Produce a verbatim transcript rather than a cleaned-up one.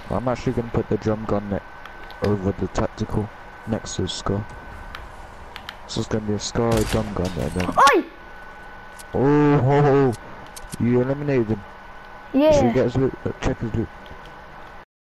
I'm actually gonna put the drum gun ne over the tactical next to the Scar. So it's gonna be a Scar, a drum gun, and then. Oi! Oh, ho, ho. You eliminated him. Should we Yeah. get his loot? Uh, check his loot.